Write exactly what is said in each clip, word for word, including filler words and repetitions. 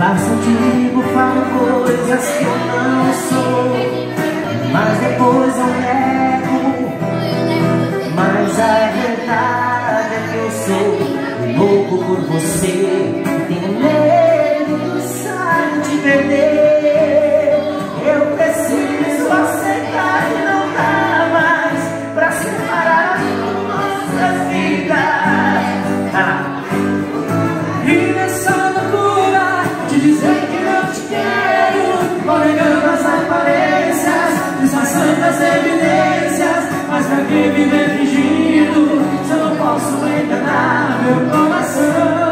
Faço tipo, falo coisas que eu não sou, mas depois eu nego. Mas a verdade é que eu sou louco por você. Tenho medo, sabe, de perder. Eu preciso aceitar que não dá mais pra separar nossas vidas. Ah. E nessa loucura de dizer que não te quero, vou negando as aparências, disfarçando as evidências. Mas pra que viver fingindo se eu não posso enganar meu coração?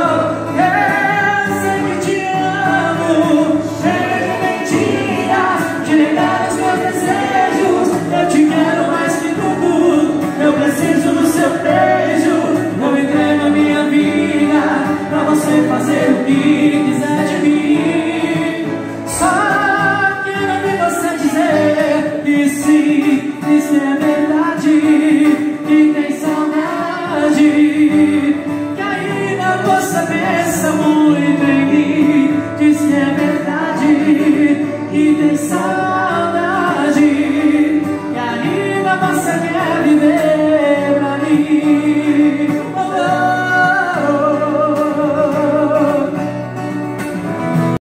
Eu sei que te amo, chega de mentira, de negar os meus desejos. Eu te quero mais que tudo, eu preciso do seu beijo. Eu entrego a minha vida pra você fazer o que quiser de mim. Só quero ouvir você dizer que sim, isso é verdade, que tem saudade, que ainda você pensa muito em mim. Diz que é verdade, que tem saudade, que ainda você quer viver.